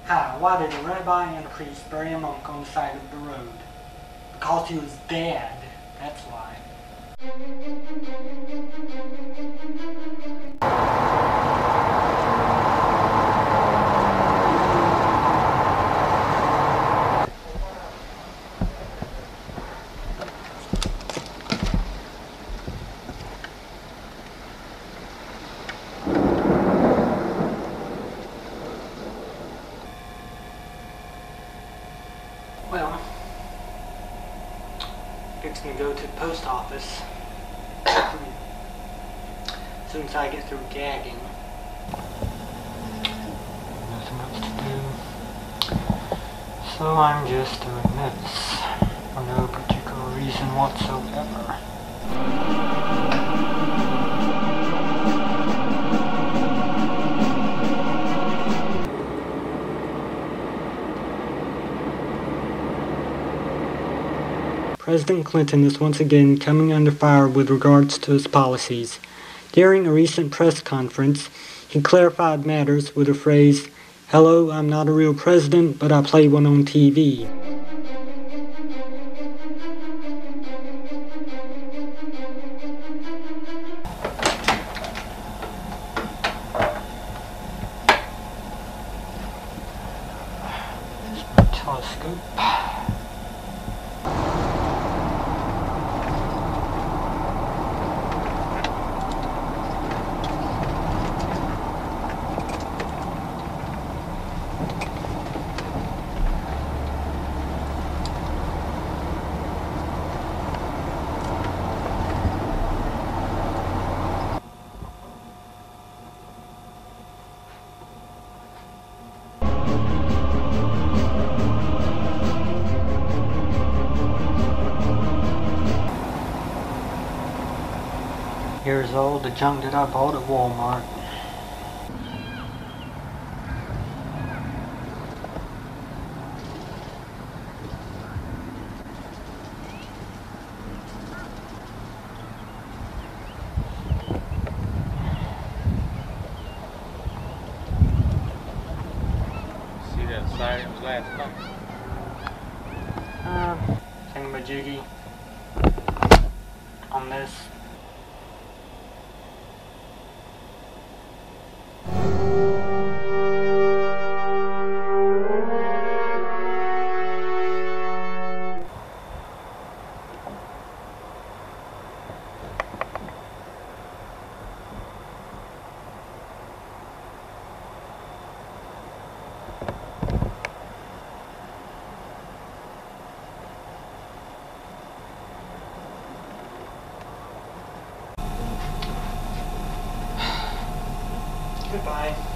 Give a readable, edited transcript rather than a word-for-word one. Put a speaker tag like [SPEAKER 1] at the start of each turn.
[SPEAKER 1] Hi, why did a rabbi and a priest bury a monk on the side of the road? Because he was dead, that's why. Well, fixing to go to the post office as soon as I get through gagging. Nothing else to do, so I'm just doing this for no particular reason whatsoever. President Clinton is once again coming under fire with regards to his policies. During a recent press conference, he clarified matters with the phrase, "Hello, I'm not a real president, but I play one on TV." Here's my telescope. Here's all the junk that I bought at Walmart.
[SPEAKER 2] See that sighting was last night?
[SPEAKER 1] Thingamajiggy on this. Goodbye.